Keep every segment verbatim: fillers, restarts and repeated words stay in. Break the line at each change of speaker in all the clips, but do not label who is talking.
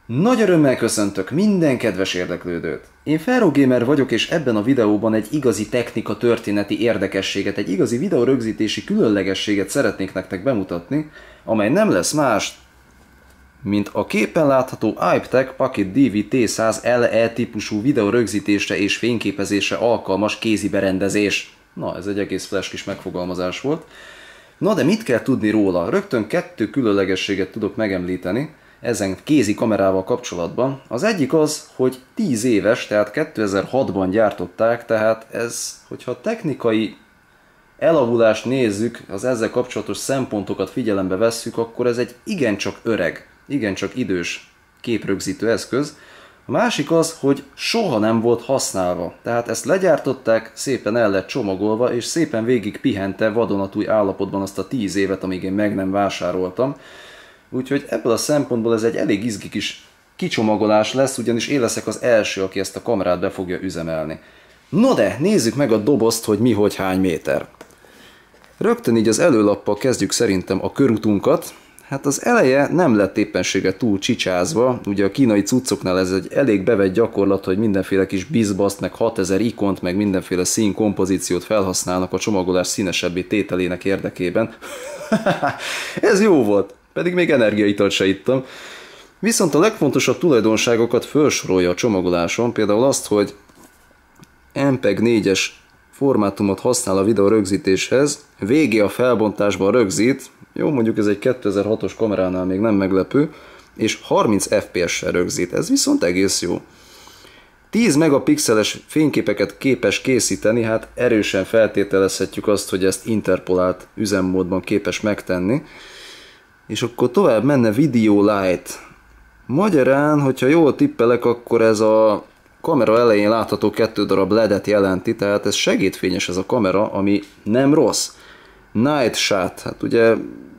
Nagy örömmel köszöntök minden kedves érdeklődőt! Én FeroGamer vagyok, és ebben a videóban egy igazi technika történeti érdekességet, egy igazi videórögzítési különlegességet szeretnék nektek bemutatni, amely nem lesz más, mint a képen látható iPtech Pocket dé vé té száz el e típusú videórögzítésre és fényképezésre alkalmas kézi berendezés. Na, ez egy egész flash kis megfogalmazás volt. Na de mit kell tudni róla? Rögtön kettő különlegességet tudok megemlíteni ezen kézi kamerával kapcsolatban. Az egyik az, hogy tíz éves, tehát kétezer-hatban gyártották, tehát ez, hogyha technikai elavulást nézzük, az ezzel kapcsolatos szempontokat figyelembe vesszük, akkor ez egy igencsak öreg, igencsak idős képrögzítő eszköz. A másik az, hogy soha nem volt használva, tehát ezt legyártották, szépen el lett csomagolva, és szépen végig pihente vadonatúj állapotban azt a tíz évet, amíg én meg nem vásároltam. Úgyhogy ebből a szempontból ez egy elég izgi kis kicsomagolás lesz, ugyanis én leszek az első, aki ezt a kamerát be fogja üzemelni. No de, nézzük meg a dobozt, hogy mi, hogy, hány méter. Rögtön így az előlappal kezdjük szerintem a körutunkat. Hát az eleje nem lett éppenséggel túl csicsázva, ugye a kínai cuccoknál ez egy elég bevett gyakorlat, hogy mindenféle kis bizbaszt, meg hatezer ikont, meg mindenféle színkompozíciót felhasználnak a csomagolás színesebbé tételének érdekében. Ez jó volt, pedig még energiaitalt se ittam. Viszont a legfontosabb tulajdonságokat felsorolja a csomagoláson, például azt, hogy em peg négyes formátumot használ a videó rögzítéshez, vé gé á felbontásban rögzít, jó, mondjuk ez egy kétezer-hatos kameránál még nem meglepő, és harminc ef pé es-sel rögzít, ez viszont egész jó. tíz megapixeles fényképeket képes készíteni, hát erősen feltételezhetjük azt, hogy ezt interpolált üzemmódban képes megtenni. És akkor tovább menne Video Light. Magyarán, hogyha jól tippelek, akkor ez a kamera elején látható kettő darab ledet jelenti, tehát ez segédfényes ez a kamera, ami nem rossz. Night Shot, hát ugye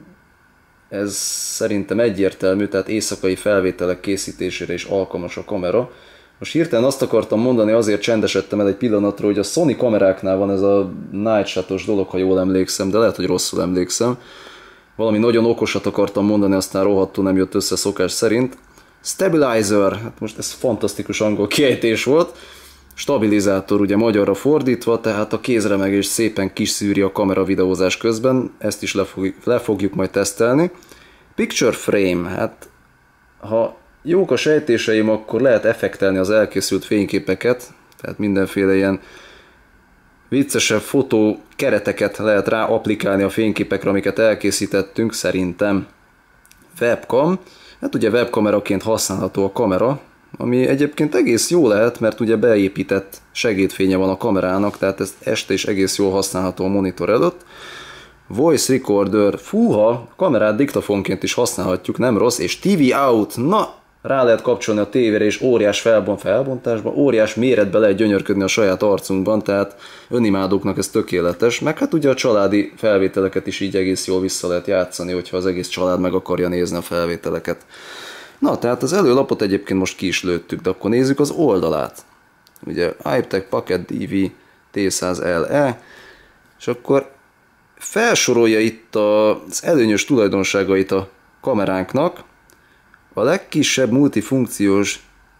ez szerintem egyértelmű, tehát éjszakai felvételek készítésére is alkalmas a kamera. Most hirtelen azt akartam mondani, azért csendesedtem el egy pillanatra, hogy a Sony kameráknál van ez a Night Shot-os dolog, ha jól emlékszem, de lehet, hogy rosszul emlékszem. Valami nagyon okosat akartam mondani, aztán rohadtul nem jött össze szokás szerint. Stabilizer, hát most ez fantasztikus angol kiejtés volt. Stabilizátor ugye magyarra fordítva, tehát a kézremegés szépen kiszűri a kamera videózás közben, ezt is le, fog, le fogjuk majd tesztelni. Picture frame, hát ha jók a sejtéseim, akkor lehet effektelni az elkészült fényképeket, tehát mindenféle ilyen viccesebb fotó kereteket lehet rá applikálni a fényképekre, amiket elkészítettünk, szerintem. Webcam, hát ugye webkameraként használható a kamera, ami egyébként egész jó lehet, mert ugye beépített segédfénye van a kamerának, tehát ez este is egész jól használható a monitor előtt. Voice recorder, fúha, a kamerát diktafonként is használhatjuk, nem rossz, és té vé out, na, rá lehet kapcsolni a tévére, és óriás felbont, felbontásban, óriás méretbe lehet gyönyörködni a saját arcunkban, tehát önimádóknak ez tökéletes, meg hát ugye a családi felvételeket is így egész jól vissza lehet játszani, hogyha az egész család meg akarja nézni a felvételeket. Na, tehát az előlapot egyébként most ki is lőttük, de akkor nézzük az oldalát. Ugye iPtech Pocket dé vé té száz el e, és akkor felsorolja itt az előnyös tulajdonságait a kameránknak. A legkisebb multifunkciós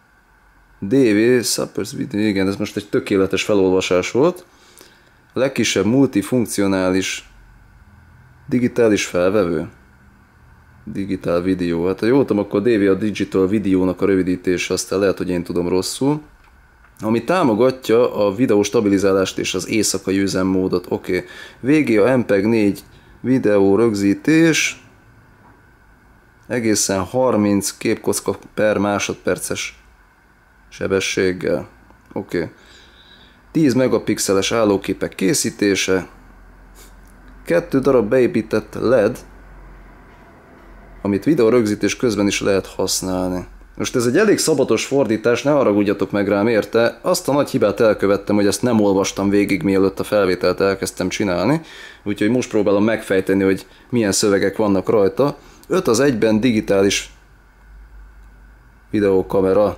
dé vé, Suppers Video, igen, ez most egy tökéletes felolvasás volt. A legkisebb multifunkcionális digitális felvevő. Digital Video, hát ha jól tudom, akkor dé vé a Digital Videónak a rövidítése, aztán lehet, hogy én tudom rosszul. Ami támogatja a videó stabilizálást és az éjszakai üzemmódot, oké. Okay. vé gé á em peg négy videó rögzítés, egészen harminc képkocka per másodperces sebességgel. Oké. Okay. tíz megapixeles állóképek készítése, kettő darab beépített led, amit videó rögzítés közben is lehet használni. Most ez egy elég szabatos fordítás, ne haragudjatok meg rám érte, azt a nagy hibát elkövettem, hogy ezt nem olvastam végig, mielőtt a felvételt elkezdtem csinálni, úgyhogy most próbálom megfejteni, hogy milyen szövegek vannak rajta. öt az egyben digitális videókamera.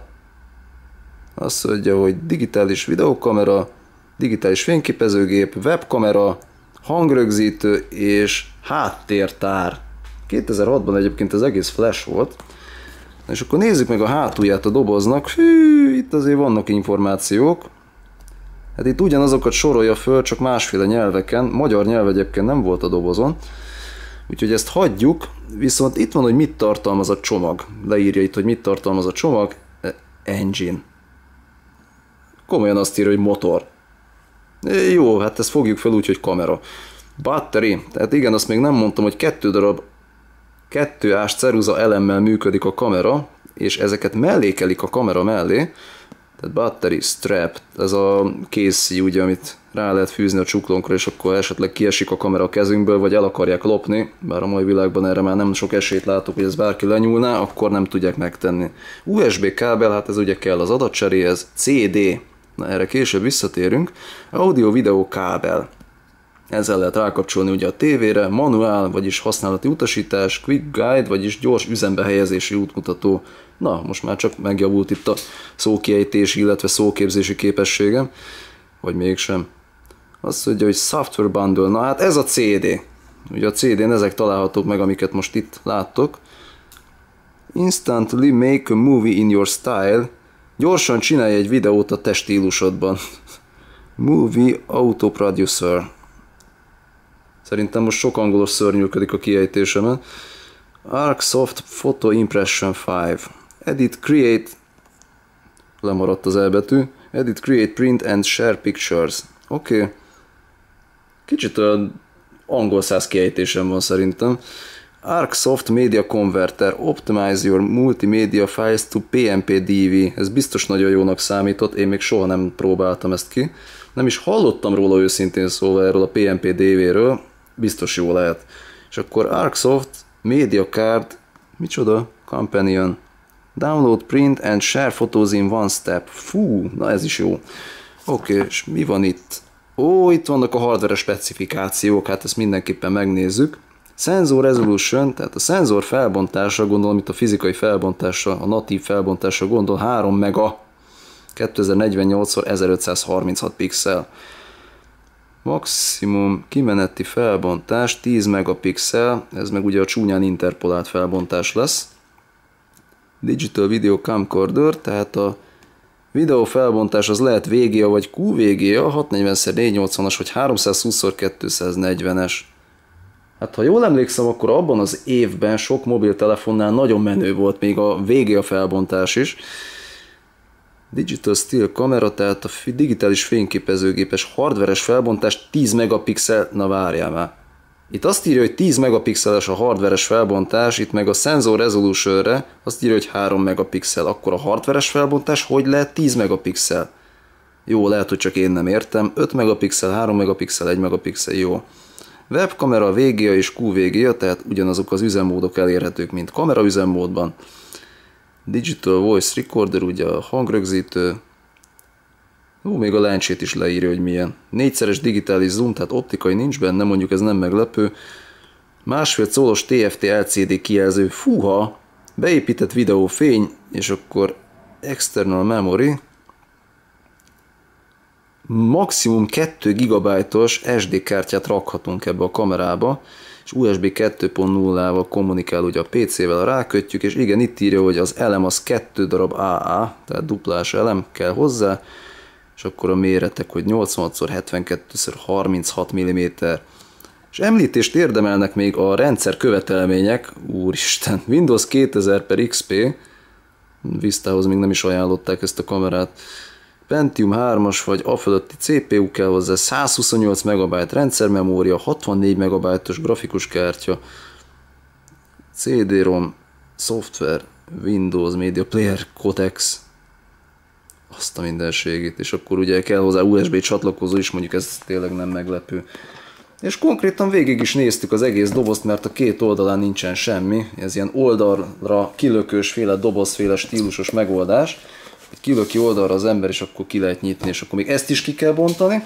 Azt mondja, hogy digitális videókamera, digitális fényképezőgép, webkamera, hangrögzítő és háttértár. kétezer-hatban egyébként az egész flash volt. És akkor nézzük meg a hátulját a doboznak. Hű, itt azért vannak információk. Hát itt ugyanazokat sorolja föl, csak másféle nyelveken. Magyar nyelv egyébként nem volt a dobozon. Úgyhogy ezt hagyjuk, viszont itt van, hogy mit tartalmaz a csomag. Leírja itt, hogy mit tartalmaz a csomag. Engine. Komolyan azt írja, hogy motor. Jó, hát ezt fogjuk fel úgy, hogy kamera. Battery. Tehát igen, azt még nem mondtam, hogy kettő darab kettő ás ceruza elemmel működik a kamera, és ezeket mellékelik a kamera mellé. Tehát battery strap, ez a készszíj, ugye, amit rá lehet fűzni a csuklónkra, és akkor esetleg kiesik a kamera a kezünkből, vagy el akarják lopni, bár a mai világban erre már nem sok esélyt látok, hogy ez bárki lenyúlná, akkor nem tudják megtenni. u es bé kábel, hát ez ugye kell az adatcseréhez, cé dé, na erre később visszatérünk, audio-videó kábel. Ezzel lehet rákapcsolni ugye a tévére, manuál, vagyis használati utasítás, quick guide, vagyis gyors üzembe helyezési útmutató. Na, most már csak megjavult itt a szókiejtési, illetve szóképzési képességem. Vagy mégsem. Azt mondja, hogy software bundle. Na hát ez a cé dé. Ugye a cé dén ezek találhatók meg, amiket most itt láttok. Instantly make a movie in your style. Gyorsan csinálj egy videót a te stílusodban. Movie auto producer. Szerintem most sok angolos szörnyűködik a kiejtésemen. ArcSoft Photo Impression öt. Edit, create, lemaradt az elbetű. Edit, create, print and share pictures. Oké. Okay. Kicsit olyan angol száz kiejtésem van szerintem. ArcSoft Media Converter. Optimize your multimedia files to pé em pé dé vé. Ez biztos nagyon jónak számított, én még soha nem próbáltam ezt ki. Nem is hallottam róla őszintén szólva, erről a pé em pé dé véről. Biztos jó lehet. És akkor ArcSoft Media Card, micsoda? Companion. Download, print and share photos in one step. Fú, na ez is jó. Oké, okay, és mi van itt? Ó, itt vannak a hardware specifikációk, hát ezt mindenképpen megnézzük. Sensor resolution, tehát a szenzor felbontása, gondolom itt a fizikai felbontása, a natív felbontása gondol három mega, kétezer-negyvennyolc szor ezerötszázharminchat pixel. Maximum kimeneti felbontás tíz megapixel, ez meg ugye a csúnyán interpolált felbontás lesz. Digital Video Camcorder, tehát a videó felbontás az lehet vé gé á vagy kú vé gé á, hatszáznegyven szor négyszáznyolcvanas vagy háromszázhúsz szor kétszáznegyvenes. Hát ha jól emlékszem, akkor abban az évben sok mobiltelefonnál nagyon menő volt még a vé gé á felbontás is. Digital Still kamera, tehát a digitális fényképezőgépes hardveres felbontás tíz megapixel, na várjál már. Itt azt írja, hogy tíz megapixeles a hardveres felbontás, itt meg a Sensor Resolutionre azt írja, hogy három megapixel. Akkor a hardveres felbontás hogy lehet tíz megapixel? Jó, lehet, hogy csak én nem értem. öt megapixel, három megapixel, egy megapixel, jó. Webkamera, vé gé á és kú vé gé á, tehát ugyanazok az üzemmódok elérhetők, mint kamera üzemmódban. Digital Voice Recorder, ugye a hangrögzítő. Ó, még a lencsét is leírja, hogy milyen. Négyszeres digitális zoom, tehát optikai nincs benne, mondjuk ez nem meglepő. Másfél szólos té ef té el cé dé kijelző, fúha, beépített videófény, és akkor external memory. Maximum kettő gigabájtos es dé kártyát rakhatunk ebbe a kamerába, és u es bé kettő pont nullával kommunikál ugye a pé cével, rákötjük, és igen, itt írja, hogy az elem az kettő darab á á, tehát duplás elem kell hozzá, és akkor a méretek, hogy nyolcvanhat szor hetvenkettő szor harminchat milliméter. És említést érdemelnek még a rendszer követelmények, úristen, Windows kétezer per iksz pé, Vistához még nem is ajánlották ezt a kamerát, Pentium hármas vagy a fölötti cé pé u kell hozzá, százhuszonnyolc megabájt rendszermemória, hatvannégy megabájtos grafikus kártya, cé dé rom, szoftver, Windows Media Player Codex, azt a mindenségét, és akkor ugye kell hozzá u es bé csatlakozó is, mondjuk ez tényleg nem meglepő. És konkrétan végig is néztük az egész dobozt, mert a két oldalán nincsen semmi, ez ilyen oldalra kilökős féle dobozféle stílusos megoldás, hogy kilöki oldalra az ember, és akkor ki lehet nyitni, és akkor még ezt is ki kell bontani.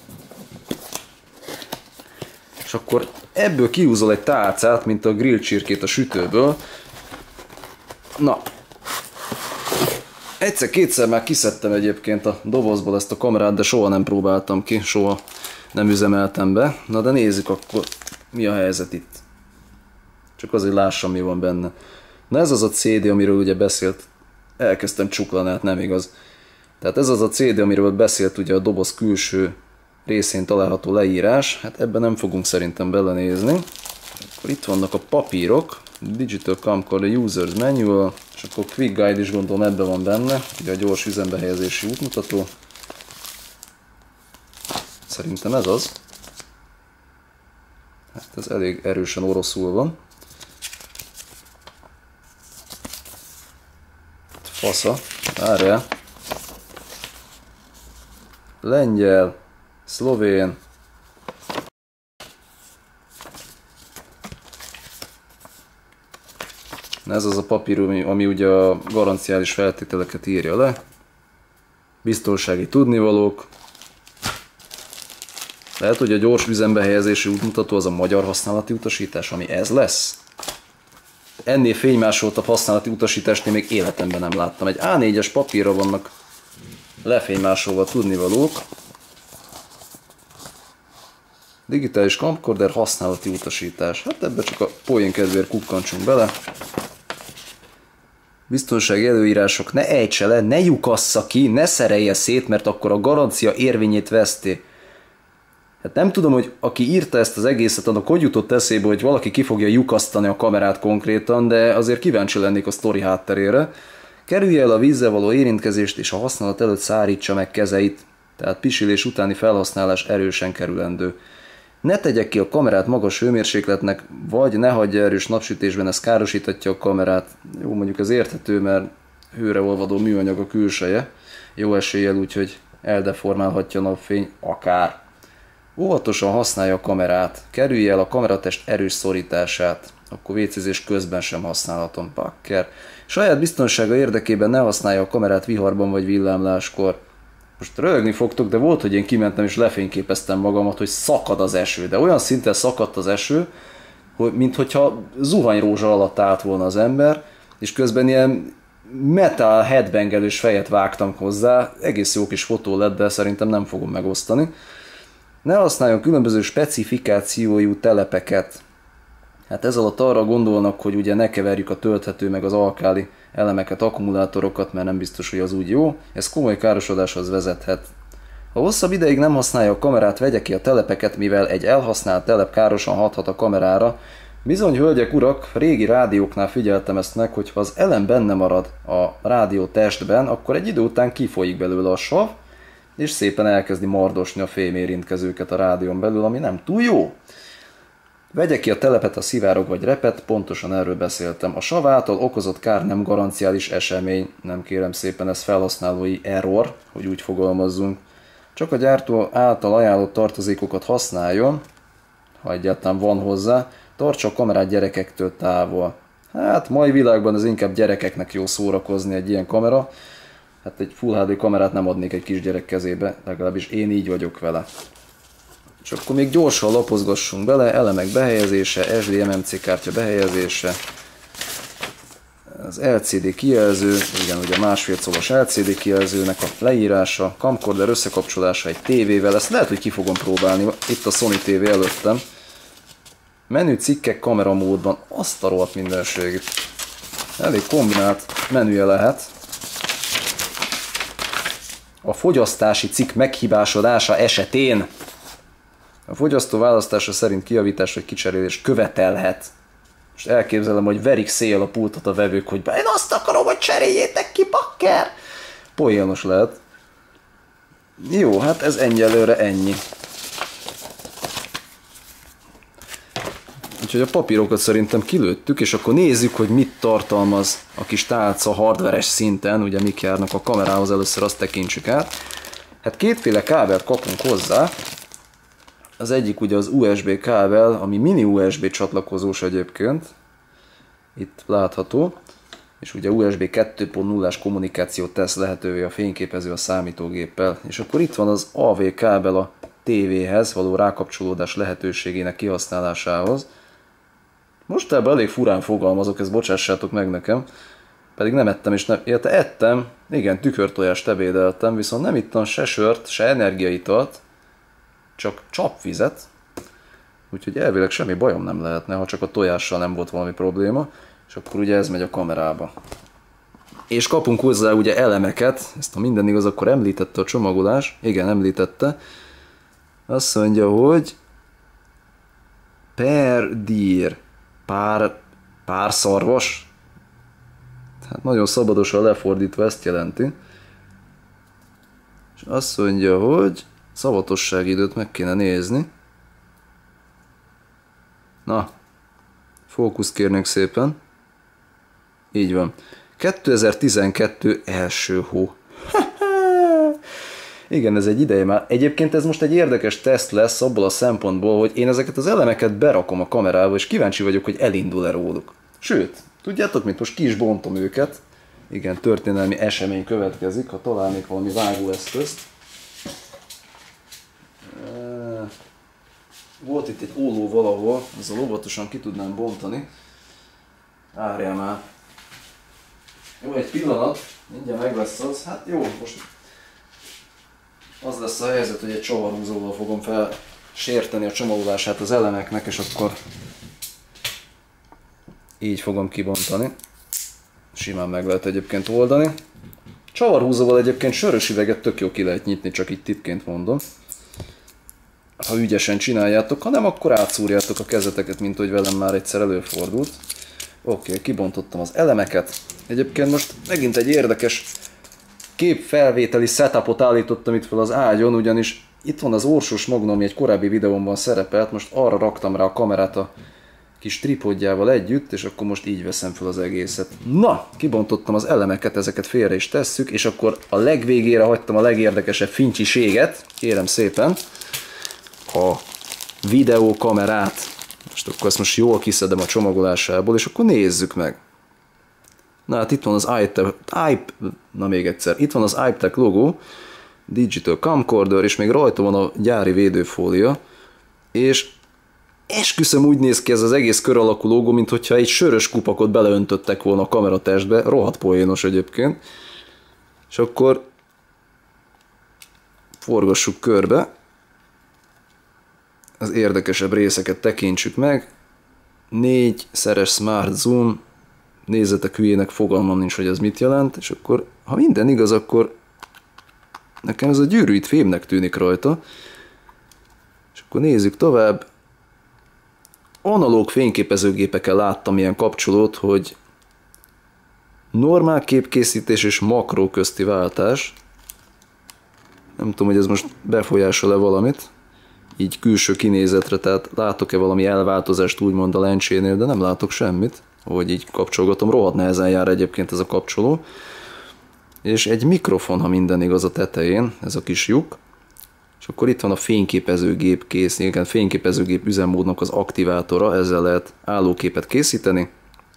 És akkor ebből kihúzol egy tálcát, mint a grill csirkét a sütőből. Na, egyszer-kétszer már kiszedtem egyébként a dobozból ezt a kamerát, de soha nem próbáltam ki, soha nem üzemeltem be. Na de nézzük akkor, mi a helyzet itt. Csak azért lássam, mi van benne. Na ez az a cé dé, amiről ugye beszélt, elkezdtem csuklani, hát nem igaz. Tehát ez az a cé dé, amiről beszélt ugye a doboz külső részén található leírás, hát ebben nem fogunk szerintem belenézni. Akkor itt vannak a papírok, Digital Camcorder User's Manual, és akkor Quick Guide is gondolom ebben van benne, ugye a gyors üzembehelyezési útmutató. Szerintem ez az. Hát ez elég erősen oroszul van. Fasza, várjál. Lengyel, szlovén. Ez az a papír, ami, ami ugye a garanciális feltételeket írja le. Biztonsági tudnivalók. Lehet, hogy a gyors üzembehelyezési útmutató az a magyar használati utasítás, ami ez lesz. Ennél fénymásoltabb használati utasítást én még életemben nem láttam. Egy á négyes papírra vannak lefénymásolva tudnivalók. Digitális camcorder használati utasítás. Hát ebbe csak a poén kedvéért kukkantsunk bele. Biztonsági előírások, ne ejtse le, ne lyukassza ki, ne szerelje szét, mert akkor a garancia érvényét veszti. Hát nem tudom, hogy aki írta ezt az egészet, annak hogy jutott eszébe, hogy valaki ki fogja lyukasztani a kamerát konkrétan, de azért kíváncsi lennék a sztori hátterére. Kerülje el a vízzel való érintkezést, és a használat előtt szárítsa meg kezeit, tehát pisilés utáni felhasználás erősen kerülendő. Ne tegye ki a kamerát magas hőmérsékletnek, vagy ne hagyja erős napsütésben, ez károsíthatja a kamerát. Jó, mondjuk ez érthető, mert hőre olvadó műanyag a külseje. Jó eséllyel, úgyhogy eldeformálhatja a napfény, akár. Óvatosan használja a kamerát, kerülje el a kameratest erős szorítását, akkor vécézés közben sem használhatom, pakker. Saját biztonsága érdekében ne használja a kamerát viharban vagy villámláskor. Most röhögni fogtok, de volt, hogy én kimentem és lefényképeztem magamat, hogy szakad az eső, de olyan szinten szakadt az eső, hogy minthogyha zuhanyrózsa alatt állt volna az ember, és közben ilyen metal headbangelős fejet vágtam hozzá, egész jó kis fotó lett, de szerintem nem fogom megosztani. Ne használjon különböző specifikációjú telepeket. Hát ez alatt arra gondolnak, hogy ugye ne keverjük a tölthető meg az alkáli elemeket, akkumulátorokat, mert nem biztos, hogy az úgy jó. Ez komoly károsodáshoz vezethet. Ha hosszabb ideig nem használja a kamerát, vegye ki a telepeket, mivel egy elhasznált telep károsan hathat a kamerára. Bizony, hölgyek, urak, régi rádióknál figyeltem ezt meg, hogy ha az elem benne marad a rádió testben, akkor egy idő után kifolyik belőle a sav, és szépen elkezdi mardosni a fémérintkezőket a rádión belül, ami nem túl jó. Vegye ki a telepet, a szivárog vagy repet, pontosan erről beszéltem. A sav által okozott kár nem garanciális esemény, nem kérem szépen, ez felhasználói error, hogy úgy fogalmazzunk. Csak a gyártó által ajánlott tartozékokat használjon, ha egyáltalán van hozzá, tartsa a kamerát gyerekektől távol. Hát mai világban ez inkább gyerekeknek jó szórakozni egy ilyen kamera. Hát egy Full há dé kamerát nem adnék egy kisgyerek kezébe, legalábbis én így vagyok vele. És akkor még gyorsan lapozgassunk bele, elemek behelyezése, es dé em em cé kártya behelyezése, az el cé dé kijelző, igen, ugye másfél colos el cé dé kijelzőnek a leírása, camcorder összekapcsolása egy tévével, ezt lehet, hogy ki fogom próbálni, itt a Sony té vé előttem. Menü cikkek kameramódban, azt a rohadt mindenségét. Elég kombinált menüje lehet. A fogyasztási cikk meghibásodása esetén a fogyasztó választása szerint kijavítás vagy kicserélés követelhet. Most elképzelem, hogy verik szél a pultot a vevők, hogy én azt akarom, hogy cseréljétek ki, bakker! Poénos lehet. Jó, hát ez egyelőre ennyi. Úgyhogy a papírokat szerintem kilőttük, és akkor nézzük, hogy mit tartalmaz a kis tálca hardveres szinten, ugye mik járnak a kamerához, először azt tekintsük át. Hát kétféle kábelt kapunk hozzá. Az egyik ugye az u es bé kábel, ami mini u es bé csatlakozós egyébként. Itt látható. És ugye u es bé kettő pont nullás kommunikációt tesz lehetővé a fényképező a számítógéppel. És akkor itt van az á vé kábel a tévéhez való rákapcsolódás lehetőségének kihasználásához. Most ebben elég furán fogalmazok, ezt bocsássátok meg nekem. Pedig nem ettem, és nem... Illetve ettem, igen, tükörtojást ebédeltem, viszont nem ittam se sört, se energiaitalt, csak csapvizet. Úgyhogy elvileg semmi bajom nem lehetne, ha csak a tojással nem volt valami probléma. És akkor ugye ez megy a kamerába. És kapunk hozzá ugye elemeket, ezt ha minden igaz, akkor említette a csomagolás. Igen, említette. Azt mondja, hogy per dír, pár, pár szarvas. Hát nagyon szabadosan lefordítva ezt jelenti. És azt mondja, hogy szavatossági időt meg kéne nézni. Na, fókusz kérnék szépen. Így van. kétezer-tizenkettő első hó. Igen, ez egy ideje már. Egyébként ez most egy érdekes teszt lesz abból a szempontból, hogy én ezeket az elemeket berakom a kamerába, és kíváncsi vagyok, hogy elindul-e róluk. Sőt, tudjátok mit? Most ki is bontom őket. Igen, történelmi esemény következik, ha találnék valami vágóeszközt. Volt itt egy óló valahol, ezzel óvatosan ki tudnám bontani. Várjál már. Jó, egy pillanat, mindjárt meg lesz az. Hát jó, most az lesz a helyzet, hogy egy csavarhúzóval fogom felsérteni a csomagolását az elemeknek, és akkor így fogom kibontani. Simán meg lehet egyébként oldani. Csavarhúzóval egyébként sörös üveget tök jó ki lehet nyitni, csak így tippként mondom. Ha ügyesen csináljátok, ha nem, akkor átszúrjátok a kezeteket, mint hogy velem már egyszer előfordult. Oké, okay, kibontottam az elemeket. Egyébként most megint egy érdekes képfelvételi setupot állítottam itt fel az ágyon, ugyanis itt van az Orsos Magnum, ami egy korábbi videómban szerepelt, most arra raktam rá a kamerát a kis tripodjával együtt, és akkor most így veszem fel az egészet. Na, kibontottam az elemeket, ezeket félre is tesszük, és akkor a legvégére hagytam a legérdekesebb fincsiséget, kérem szépen, a videókamerát. Most akkor ezt most jól kiszedem a csomagolásából, és akkor nézzük meg. Na hát itt van az iTech, na még egyszer, itt van az iTech logó, Digital Camcorder, és még rajta van a gyári védőfólia, és esküszöm úgy néz ki ez az egész kör alakú logó, mint hogyha egy sörös kupakot beleöntöttek volna a kameratestbe, rohadt poénos egyébként. És akkor forgassuk körbe, az érdekesebb részeket tekintsük meg, négyszeres Smart Zoom, nézzetek hülyének, fogalmam nincs, hogy ez mit jelent, és akkor, ha minden igaz, akkor nekem ez a gyűrű itt fémnek tűnik rajta, és akkor nézzük tovább. Analóg fényképezőgépeken láttam ilyen kapcsolót, hogy normál képkészítés és makró közti váltás. Nem tudom, hogy ez most befolyásol-e valamit, így külső kinézetre, tehát látok-e valami elváltozást úgymond a lencsénél, de nem látok semmit, hogy így kapcsolgatom, rohadt nehezen jár egyébként ez a kapcsoló. És egy mikrofon, ha minden igaz, a tetején, ez a kis lyuk. És akkor itt van a fényképezőgép kész, igen, fényképezőgép üzemmódnak az aktivátora, ezzel lehet állóképet készíteni.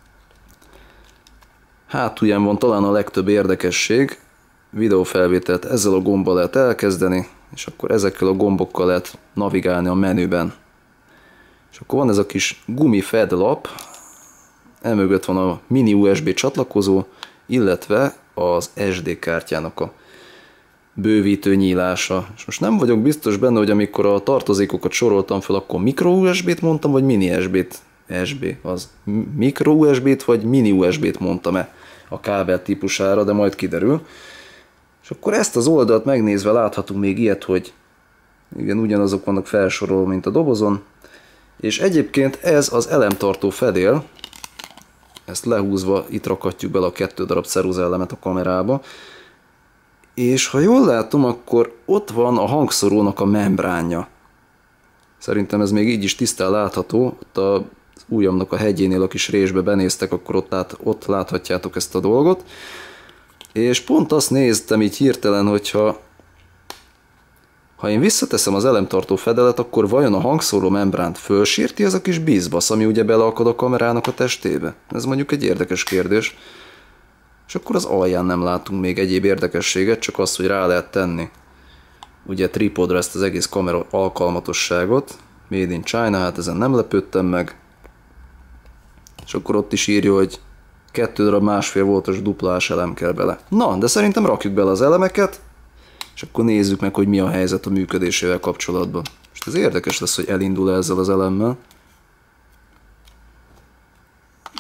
Hátulján van talán a legtöbb érdekesség, videófelvételt ezzel a gombbal lehet elkezdeni, és akkor ezekkel a gombokkal lehet navigálni a menüben. És akkor van ez a kis gumi fedlap, emögött van a mini u es bé csatlakozó, illetve az es dé kártyának a bővítő nyílása. És most nem vagyok biztos benne, hogy amikor a tartozékokat soroltam fel, akkor micro u es bé-t mondtam, vagy mini u es bé-t. es bé, az micro u es bé-t, vagy mini u es bé-t mondtam-e a kábel típusára, de majd kiderül. És akkor ezt az oldalt megnézve láthatunk még ilyet, hogy igen, ugyanazok vannak felsorolva, mint a dobozon. És egyébként ez az elemtartó fedél, ezt lehúzva itt rakhatjuk bele a kettő darab ceruzaelemet a kamerába. És ha jól látom, akkor ott van a hangszorónak a membránja. Szerintem ez még így is tisztán látható. Ott az ujjamnak a hegyénél a kis résbe benéztek, akkor ott, lát, ott láthatjátok ezt a dolgot. És pont azt néztem így hirtelen, hogyha ha én visszateszem az elemtartó fedelet, akkor vajon a hangszóró membránt fölsérti ez a kis bizbasz, ami ugye beleakad a kamerának a testébe? Ez mondjuk egy érdekes kérdés. És akkor az alján nem látunk még egyéb érdekességet, csak azt, hogy rá lehet tenni ugye tripodra ezt az egész kamera alkalmatosságot. Made in China, hát ezen nem lepődtem meg. És akkor ott is írja, hogy kettő darab másfél voltos duplás elem kell bele. Na, de szerintem rakjuk bele az elemeket, és akkor nézzük meg, hogy mi a helyzet a működésével kapcsolatban. Most ez érdekes lesz, hogy elindul -e ezzel az elemmel. Azt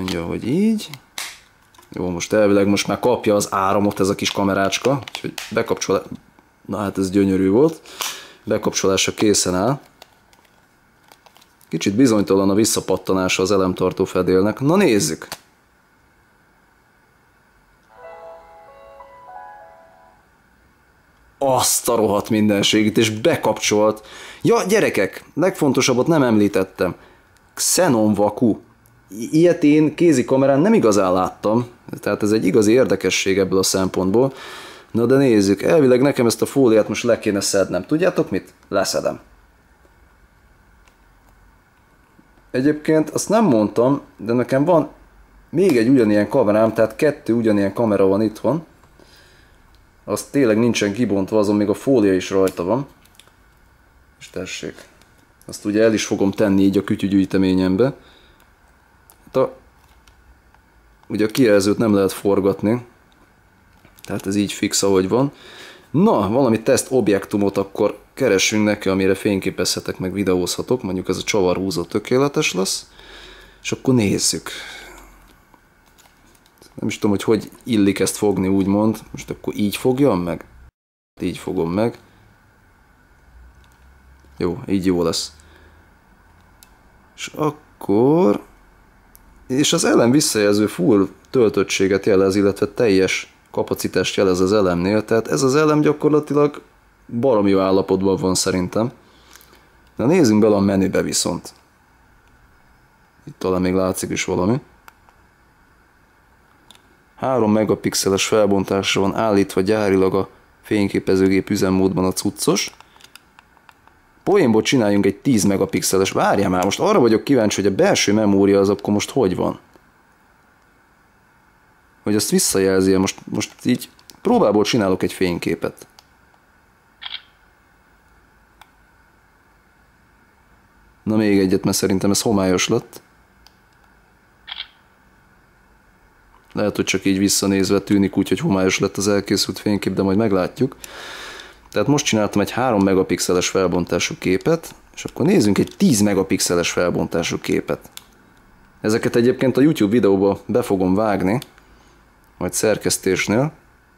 mondja, hogy így. Jó, most elvileg most már kapja az áramot ez a kis kamerácska, úgyhogy bekapcsol... Na hát ez gyönyörű volt. Bekapcsolása készen áll. Kicsit bizonytalan a visszapattanása az elemtartó fedélnek. Na nézzük! Azt a rohadt mindenségét, és bekapcsolt. Ja, gyerekek, legfontosabbat nem említettem. Xenon Vaku. Ilyet én kézi kamerán nem igazán láttam, tehát ez egy igazi érdekesség ebből a szempontból. Na de nézzük, elvileg nekem ezt a fóliát most le kéne szednem. Tudjátok mit? Leszedem. Egyébként azt nem mondtam, de nekem van még egy ugyanilyen kamerám, tehát kettő ugyanilyen kamera van itthon. Az tényleg nincsen kibontva, azon még a fólia is rajta van. És tessék. Azt ugye el is fogom tenni így a kütyügyűjteményembe. Hát a, ugye a kijelzőt nem lehet forgatni. Tehát ez így fix, ahogy van. Na, valami teszt objektumot akkor keressünk neki, amire fényképezhetek, meg videózhatok. Mondjuk ez a csavarhúzó tökéletes lesz. És akkor nézzük. Nem is tudom, hogy hogy illik ezt fogni, úgymond. Most akkor így fogjam meg? Így fogom meg. Jó, így jó lesz. És akkor... És az elem visszajelző full töltöttséget jelez, illetve teljes kapacitást jelez az elemnél, tehát ez az elem gyakorlatilag baromi jó állapotban van szerintem. Na nézzünk bele a menübe viszont. Itt talán még látszik is valami. három megapixeles felbontásra van állítva gyárilag a fényképezőgép üzemmódban a cuccos. Poénból csináljunk egy tíz megapixeles. Várjál már, most arra vagyok kíváncsi, hogy a belső memória az akkor most hogy van. Hogy azt visszajelzi, most, most így próbából csinálok egy fényképet. Na még egyet, mert szerintem ez homályos lett. Lehet, hogy csak így visszanézve tűnik úgy, hogy homályos lett az elkészült fénykép, de majd meglátjuk. Tehát most csináltam egy három megapixeles felbontású képet, és akkor nézzünk egy tíz megapixeles felbontású képet. Ezeket egyébként a YouTube videóba be fogom vágni, majd szerkesztésnél.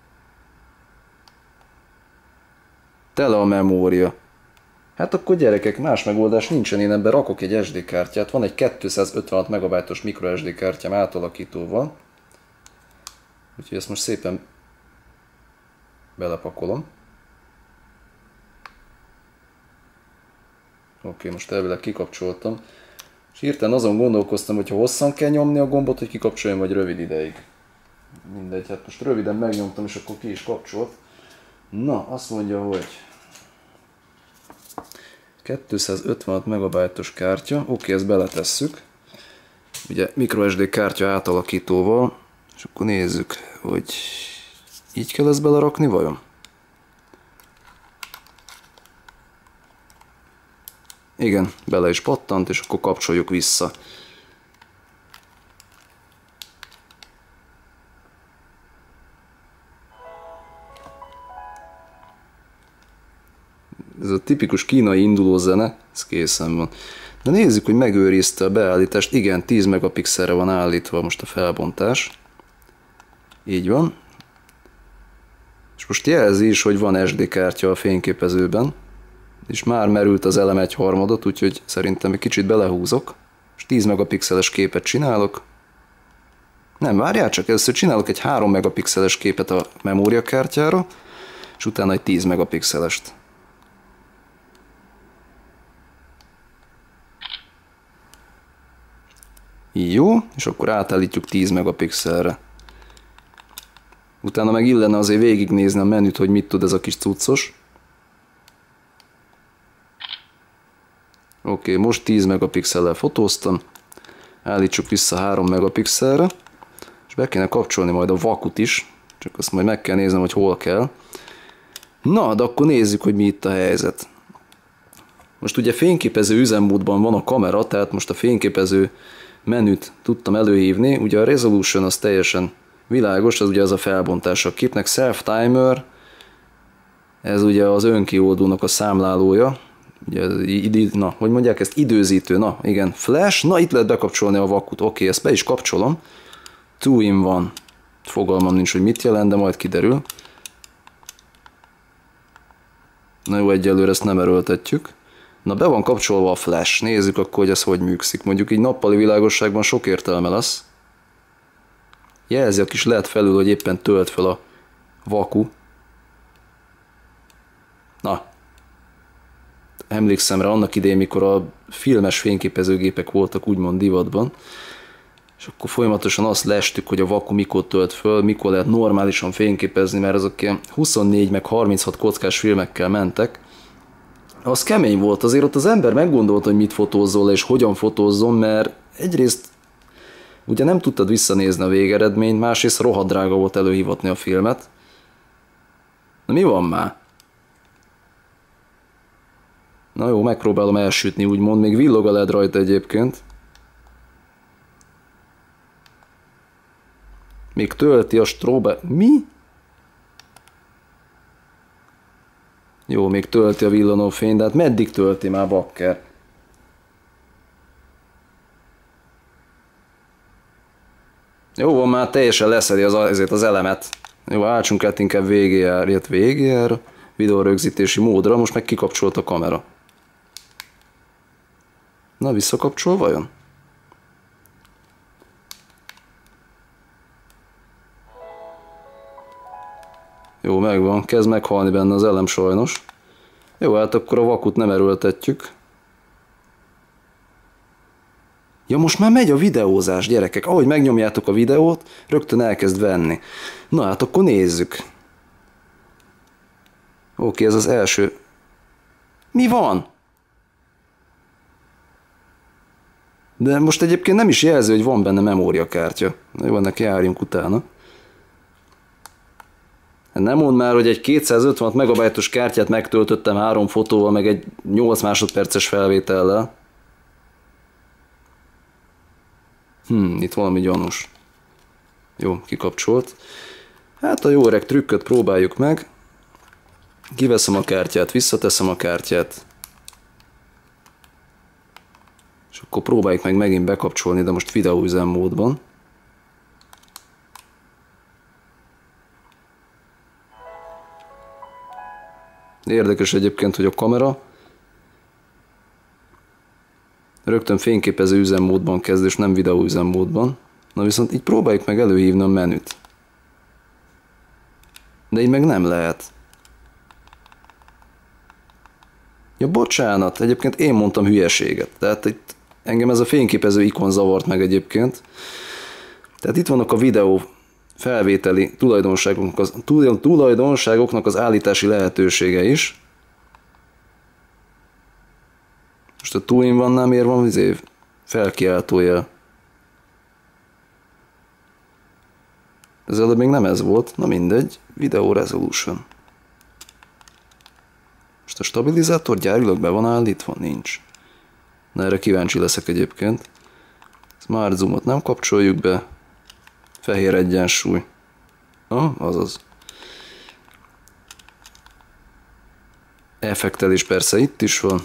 Tele a memória. Hát akkor gyerekek, más megoldás nincsen, én ebben rakok egy es dé kártyát. Van egy kétszázötvenhat megabájtos micro es dé kártyám átalakítóval. Úgyhogy ezt most szépen belepakolom. Oké, most elvileg kikapcsoltam. És hirtelen azon gondolkoztam, hogy ha hosszan kell nyomni a gombot, hogy kikapcsoljam, vagy rövid ideig. Mindegy, hát most röviden megnyomtam, és akkor ki is kapcsolt. Na, azt mondja, hogy kétszázötvenhat megabájtos kártya. Oké, ezt beletesszük. Ugye micro es dé kártya átalakítóval. És akkor nézzük, hogy így kell ezt belerakni vajon? Igen, bele is pattant, és akkor kapcsoljuk vissza. Ez a tipikus kínai induló zene, ez készen van. De nézzük, hogy megőrizte a beállítást. Igen, tíz megapixelre van állítva most a felbontás. Így van. És most jelzi is, hogy van es dé kártya a fényképezőben. És már merült az elem egy harmadot, úgyhogy szerintem egy kicsit belehúzok. És tíz megapixeles képet csinálok. Nem, várjál csak, először csinálok egy három megapixeles képet a memóriakártyára, és utána egy tíz megapixelest. Jó, és akkor átállítjuk tíz megapixelre. Utána meg illene azért végignézni a menüt, hogy mit tud ez a kis cuccos. Oké, okay, most tíz megapixellel fotóztam. Állítsuk vissza három megapixelre. És be kéne kapcsolni majd a vakut is. Csak azt majd meg kell néznem, hogy hol kell. Na, de akkor nézzük, hogy mi itt a helyzet. Most ugye fényképező üzemmódban van a kamera, tehát most a fényképező menüt tudtam előhívni. Ugye a resolution az teljesen világos, az ugye az a felbontása a képnek. Self timer, ez ugye az önkioldónak a számlálója. Ugye, idő, na, hogy mondják ezt? Időzítő, na igen, flash, na itt lehet bekapcsolni a vakut, oké, okay, ezt be is kapcsolom. Two in one. Fogalmam nincs, hogy mit jelent, de majd kiderül. Na jó, egyelőre ezt nem erőltetjük. Na be van kapcsolva a flash, nézzük akkor, hogy ez hogy működik. Mondjuk így nappali világosságban sok értelme lesz. Jelzi a kis led felül, hogy éppen tölt fel a vaku. Na. Emlékszem rá annak idején, mikor a filmes fényképezőgépek voltak úgymond divatban. És akkor folyamatosan azt lestük, hogy a vaku mikor tölt föl, mikor lehet normálisan fényképezni, mert azok ilyen huszonnégy meg harminchat kockás filmekkel mentek. Az kemény volt, azért ott az ember meggondolta, hogy mit fotózzol és hogyan fotózzon, mert egyrészt ugye nem tudtad visszanézni a végeredményt, másrészt rohadt drága volt előhívatni a filmet. Na mi van már? Na jó, megpróbálom elsütni, úgymond, még villog a led rajta egyébként. Még tölti a strobe... Mi? Jó, még tölti a villanófény, de hát meddig tölti már, bakker? Jó, van, már teljesen leszedi az, ezért az elemet. Jó, álltsunk át inkább vé gé er, ilyet vé gé er, videórögzítési módra, most meg kikapcsolt a kamera. Na, visszakapcsol vajon? Jó, megvan, kezd meghalni benne az elem sajnos. Jó, hát akkor a vakut nem erőltetjük. Ja, most már megy a videózás, gyerekek. Ahogy megnyomjátok a videót, rögtön elkezd venni. Na hát akkor nézzük. Oké, ez az első. Mi van? De most egyébként nem is jelzi, hogy van benne memóriakártya. Na jó, ennek járjunk utána. Nem mondd már, hogy egy kétszázötven megabájtos kártyát megtöltöttem három fotóval, meg egy nyolc másodperces felvétellel. Hm, itt valami gyanús. Jó, kikapcsolt. Hát a jó öreg trükköt próbáljuk meg. Kiveszem a kártyát, visszateszem a kártyát. És akkor próbáljuk meg megint bekapcsolni, de most videóüzemmódban. Érdekes egyébként, hogy a kamera rögtön fényképező üzemmódban kezd, és nem videó üzemmódban. Na viszont így próbáljuk meg előhívni a menüt. De így meg nem lehet. Ja, bocsánat, egyébként én mondtam hülyeséget. Tehát itt engem ez a fényképező ikon zavart meg egyébként. Tehát itt vannak a videó felvételi tulajdonságoknak az, tulajdonságoknak az állítási lehetősége is. Most a two in one-nál miért van vizé felkiáltójel? Ez előbb még nem ez volt, na mindegy, Video Resolution. Most a stabilizátor gyárilag be van állítva? Nincs. Na erre kíváncsi leszek egyébként. Smart Zoomot nem kapcsoljuk be. Fehér egyensúly. Ah, azaz. Effektelés persze itt is van.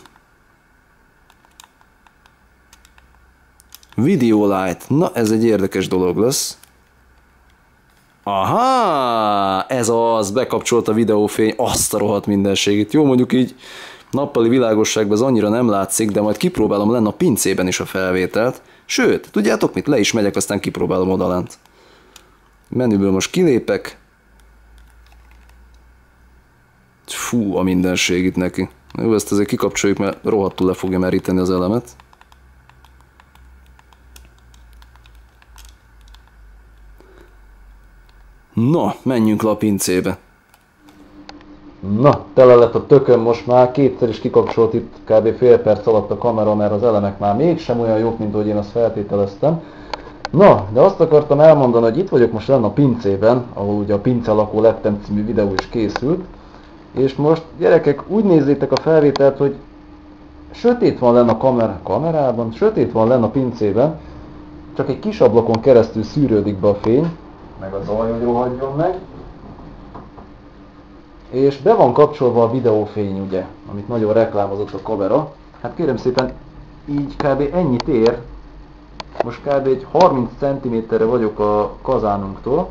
Video Light. Na, ez egy érdekes dolog lesz. Aha! Ez az, bekapcsolt a videófény, azt a rohadt mindenségét. Jó, mondjuk így nappali világosságban ez annyira nem látszik, de majd kipróbálom lenne a pincében is a felvételt. Sőt, tudjátok mit? Le is megyek, aztán kipróbálom odalent. Menüből most kilépek. Fú, a mindenség itt neki. Jó, ezt azért kikapcsoljuk, mert rohadtul le fogja meríteni az elemet. Na, menjünk le a pincébe. Na, tele lett a tököm most már, kétszer is kikapcsolt itt kb. Fél perc alatt a kamera, mert az elemek már mégsem olyan jók, mint ahogy én azt feltételeztem. Na, de azt akartam elmondani, hogy itt vagyok most lenne a pincében, ahol ugye a Pince lakó lettem című videó is készült. És most gyerekek, úgy nézzétek a felvételt, hogy sötét van lenne a kamer kamerában, sötét van lenne a pincében, csak egy kis ablakon keresztül szűrődik be a fény, meg a zaj, hogy rohadjon meg. És be van kapcsolva a videófény, ugye, amit nagyon reklámozott a kamera. Hát kérem szépen, így kb. Ennyit ér. Most kb. Egy harminc centiméterre vagyok a kazánunktól.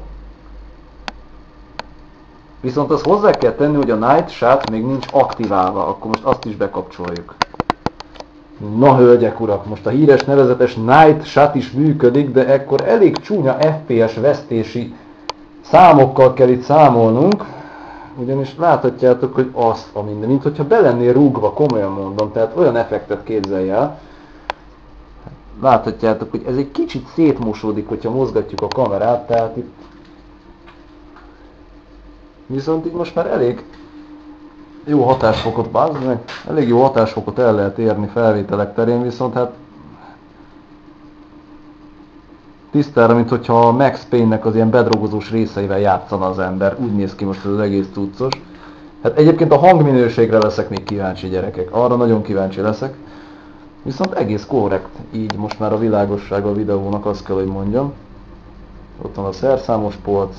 Viszont azt hozzá kell tenni, hogy a Night Shot még nincs aktiválva, akkor most azt is bekapcsoljuk. Na hölgyek urak, most a híres nevezetes Night Shot is működik, de ekkor elég csúnya ef pé es vesztési számokkal kell itt számolnunk. Ugyanis láthatjátok, hogy azt a minden, mint hogyha be lennél rúgva, komolyan mondom, tehát olyan effektet képzelj el. Láthatjátok, hogy ez egy kicsit szétmosódik, hogyha mozgatjuk a kamerát, tehát itt... Viszont itt most már elég jó hatásfokot, bázd meg, elég jó hatásfokot el lehet érni felvételek terén, viszont hát tisztára, mint hogyha a Max Payne-nek az ilyen bedrogozós részeivel játszana az ember, úgy néz ki most az egész cuccos. Hát egyébként a hangminőségre leszek még kíváncsi, gyerekek, arra nagyon kíváncsi leszek. Viszont egész korrekt, így most már a világossága a videónak, azt kell, hogy mondjam. Ott van a szerszámos polc.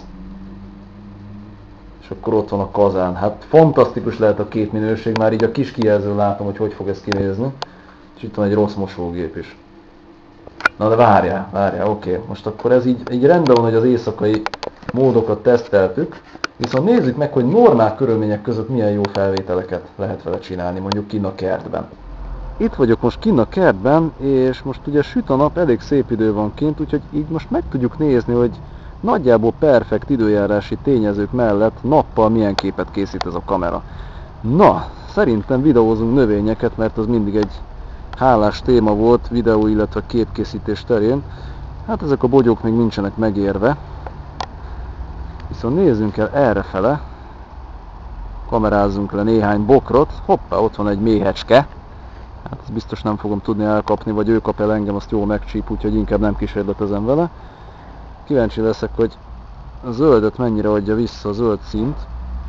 És akkor ott van a kazán. Hát fantasztikus lehet a képminőség, már így a kis kijelzőn látom, hogy hogy fog ez kinézni. És itt van egy rossz mosógép is. Na de várjál, várjál, oké. Okay. Most akkor ez így, így rendben van, hogy az éjszakai módokat teszteltük. Viszont nézzük meg, hogy normál körülmények között milyen jó felvételeket lehet vele csinálni, mondjuk kinn a kertben. Itt vagyok most kinn a kertben, és most ugye süt a nap, elég szép idő van kint, úgyhogy így most meg tudjuk nézni, hogy nagyjából perfekt időjárási tényezők mellett nappal milyen képet készít ez a kamera. Na, szerintem videózunk növényeket, mert az mindig egy hálás téma volt videó, illetve képkészítés terén. Hát ezek a bogyók még nincsenek megérve. Viszont nézzünk el errefele. Kamerázzunk le néhány bokrot. Hoppá, ott van egy méhecske. Hát ezt biztos nem fogom tudni elkapni, vagy ő kap el engem, azt jól megcsíp, úgyhogy inkább nem kísérletezem vele. Kíváncsi leszek, hogy a zöldet mennyire adja vissza, a zöld színt.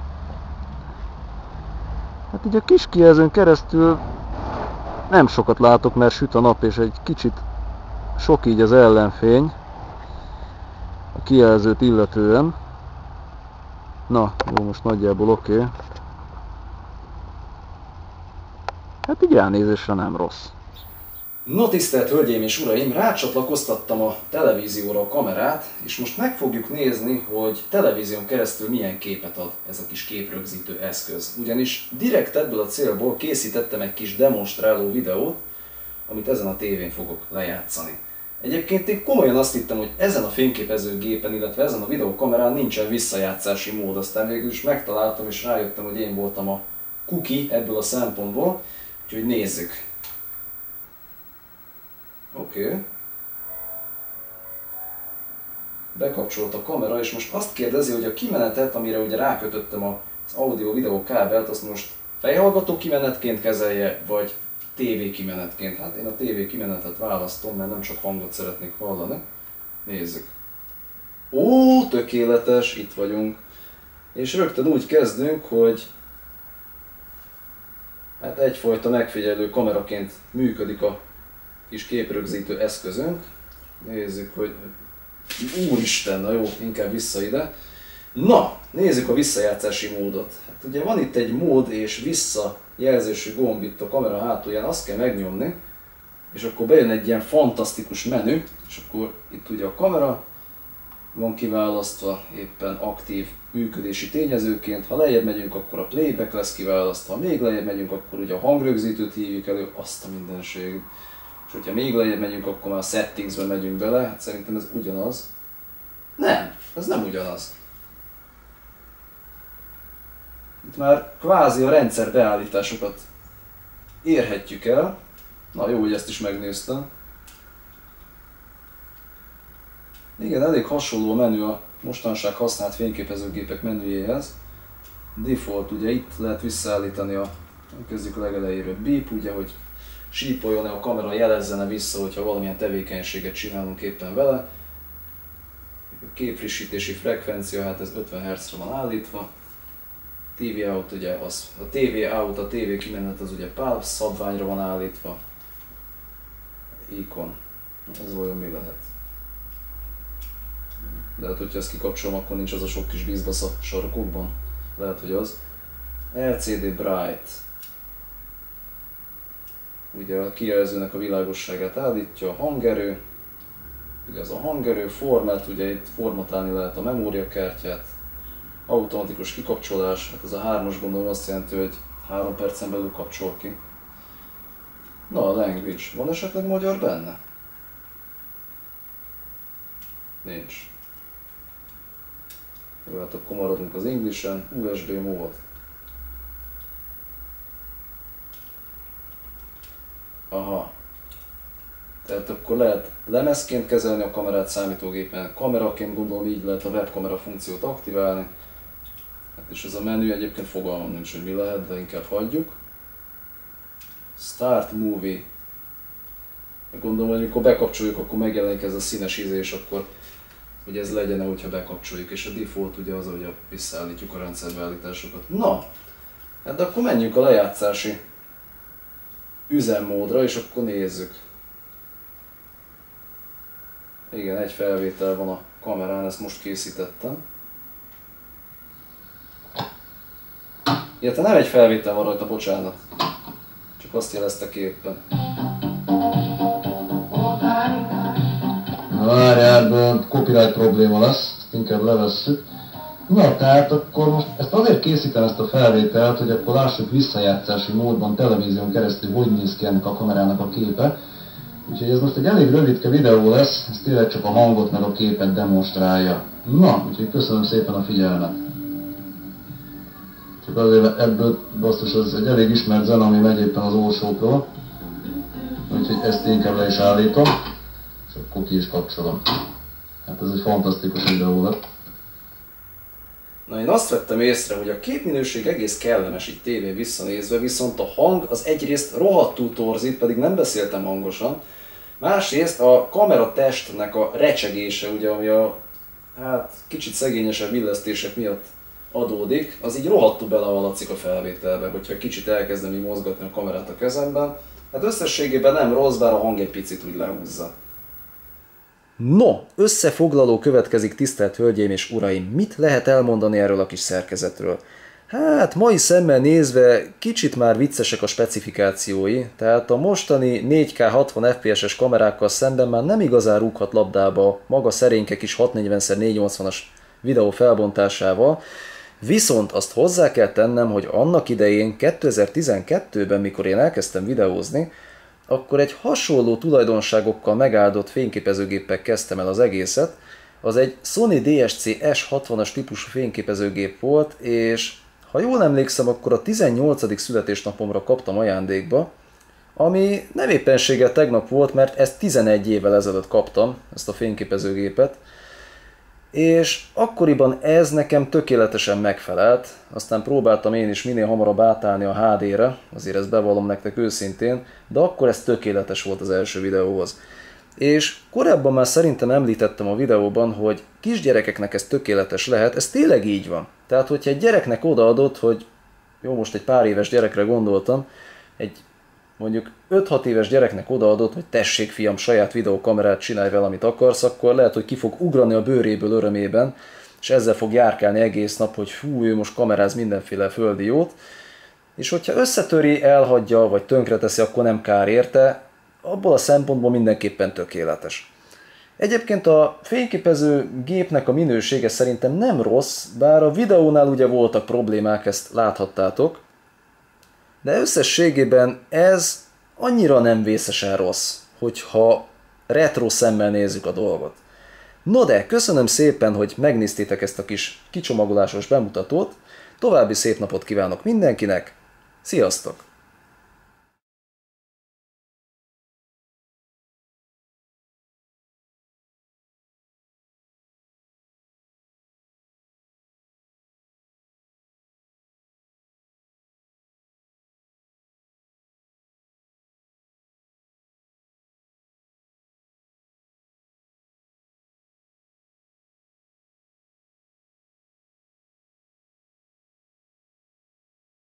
Hát így a kis kijelzőn keresztül nem sokat látok, mert süt a nap, és egy kicsit sok így az ellenfény a kijelzőt illetően. Na, jó, most nagyjából oké. Okay. Hát így elnézésre nem rossz. No tisztelt hölgyeim és uraim, rácsatlakoztattam a televízióra a kamerát, és most meg fogjuk nézni, hogy televízión keresztül milyen képet ad ez a kis képrögzítő eszköz. Ugyanis direkt ebből a célból készítettem egy kis demonstráló videót, amit ezen a tévén fogok lejátszani. Egyébként én komolyan azt hittem, hogy ezen a fényképezőgépen, illetve ezen a videókamerán nincsen visszajátszási mód, aztán végül is megtaláltam és rájöttem, hogy én voltam a kuki ebből a szempontból, úgyhogy nézzük. Oké. Okay. Bekapcsolt a kamera, és most azt kérdezi, hogy a kimenetet, amire ugye rákötöttem az audio-videó kábelt, azt most fejhallgató kimenetként kezelje, vagy tévé kimenetként. Hát én a tévé kimenetet választom, mert nem csak hangot szeretnék hallani. Nézzük. Ó, tökéletes, itt vagyunk. És rögtön úgy kezdünk, hogy hát egyfajta megfigyelő kameraként működik a kis képrögzítő eszközünk. Nézzük, hogy... Úristen, na jó, inkább vissza ide. Na, nézzük a visszajátszási módot. Hát ugye van itt egy mód és visszajelzésű gomb itt a kamera hátulján, azt kell megnyomni, és akkor bejön egy ilyen fantasztikus menü, és akkor itt ugye a kamera van kiválasztva éppen aktív működési tényezőként. Ha lejjebb megyünk, akkor a playback lesz kiválasztva, ha még lejjebb megyünk, akkor ugye a hangrögzítőt hívjuk elő, azt a mindenségét. És hogyha még lejjebb megyünk, akkor már a settingsbe megyünk bele, hát szerintem ez ugyanaz. Nem, ez nem ugyanaz. Itt már kvázi a rendszer beállításokat érhetjük el. Na jó, hogy ezt is megnéztem. Igen, elég hasonló a menü a mostanság használt fényképezőgépek menüjéhez. Default, ugye itt lehet visszaállítani a, kezdjük a legelejéről, beep, ugye, hogy sípoljon-e a kamera, jelezzene vissza, hogyha valamilyen tevékenységet csinálunk éppen vele. A képfrissítési frekvencia, hát ez ötven hertzre van állítva. té vé out, ugye az, a té vé out, a té vé kimenet az ugye pál szabványra van állítva. Icon, ez vajon mi lehet? Lehet, hogyha ezt kikapcsolom, akkor nincs az a sok kis vízbasz a sarkokban. Lehet, hogy az. el cé dé Bright. Ugye a kijelzőnek a világosságát állítja, a hangerő. Ugye az a hangerő, format, ugye itt formatálni lehet a memóriakártyát. Automatikus kikapcsolás, hát ez a hármas gondolom azt jelenti, hogy három percen belül kapcsol ki. Na, a language. Van esetleg magyar benne? Nincs. Jó, hát akkor maradunk az Englishen. u es bé mód. Aha. Tehát akkor lehet lemezként kezelni a kamerát számítógépen, kameraként gondolom így lehet a webkamera funkciót aktiválni. Hát és ez a menü egyébként fogalmam nincs, hogy mi lehet, de inkább hagyjuk. Start Movie. Gondolom, hogy amikor bekapcsoljuk, akkor megjelenik ez a színes ízés, akkor hogy ez legyen, hogyha bekapcsoljuk, és a default ugye az, hogy visszaállítjuk a rendszerbeállításokat. Na, hát akkor menjünk a lejátszási üzemmódra, és akkor nézzük. Igen, egy felvétel van a kamerán, ezt most készítettem. Illetve nem egy felvétel van rajta, bocsánat. Csak azt jelezte ki éppen.
Várjál, copyright probléma lesz, ezt inkább levesszük. Na, tehát akkor most ezt azért készítem ezt a felvételt, hogy akkor lássuk visszajátszási módban, televízión keresztül, hogy néz ki ennek a kamerának a képe. Úgyhogy ez most egy elég rövidke videó lesz, ez tényleg csak a hangot meg a képet demonstrálja. Na, úgyhogy köszönöm szépen a figyelmet. Csak azért ebből basszus, ez egy elég ismert zene, ami megy éppen az orsókról. Úgyhogy ezt inkább le is állítom, és akkor ki is kapcsolom. Hát ez egy fantasztikus videó lett.
Na, én azt vettem észre, hogy a képminőség egész kellemes így tévén visszanézve, viszont a hang az egyrészt rohadtul torzít, pedig nem beszéltem hangosan. Másrészt a kamera testnek a recsegése, ugye, ami a hát, kicsit szegényesebb illesztések miatt adódik, az így rohadtul belehaladszik a felvételbe, hogyha kicsit elkezdem így mozgatni a kamerát a kezemben. Hát összességében nem rossz, bár a hang egy picit úgy lehúzza. No, összefoglaló következik, tisztelt hölgyeim és uraim. Mit lehet elmondani erről a kis szerkezetről? Hát, mai szemmel nézve kicsit már viccesek a specifikációi, tehát a mostani négy ká hatvan ef pé es-es kamerákkal szemben már nem igazán rúghat labdába maga szerénke kis hatszáznegyven szor négyszáznyolcvanas videó felbontásával, viszont azt hozzá kell tennem, hogy annak idején kétezer-tizenkettőben, mikor én elkezdtem videózni, akkor egy hasonló tulajdonságokkal megáldott fényképezőgéppel kezdtem el az egészet. Az egy Sony dé es cé es hatvanas típusú fényképezőgép volt, és ha jól emlékszem, akkor a tizennyolcadik születésnapomra kaptam ajándékba, ami nem éppenséggel tegnap volt, mert ezt tizenegy évvel ezelőtt kaptam, ezt a fényképezőgépet, és akkoriban ez nekem tökéletesen megfelelt, aztán próbáltam én is minél hamarabb átállni a há dé-re, azért ezt bevallom nektek őszintén, de akkor ez tökéletes volt az első videóhoz. És korábban már szerintem említettem a videóban, hogy kisgyerekeknek ez tökéletes lehet, ez tényleg így van. Tehát, hogyha egy gyereknek odaadott, hogy jó, most egy pár éves gyerekre gondoltam, egy mondjuk öt-hat éves gyereknek odaadott, hogy tessék fiam, saját videókamerát csinálj vele, amit akarsz, akkor lehet, hogy ki fog ugrani a bőréből örömében, és ezzel fog járkálni egész nap, hogy hú, ő most kameráz mindenféle földi jót, és hogyha összetöri, elhagyja, vagy tönkreteszi, akkor nem kár érte, abból a szempontból mindenképpen tökéletes. Egyébként a fényképező gépnek a minősége szerintem nem rossz, bár a videónál ugye voltak problémák, ezt láthattátok, de összességében ez annyira nem vészesen rossz, hogyha retro szemmel nézzük a dolgot. No de, köszönöm szépen, hogy megnéztétek ezt a kis kicsomagolásos bemutatót, további szép napot kívánok mindenkinek, sziasztok!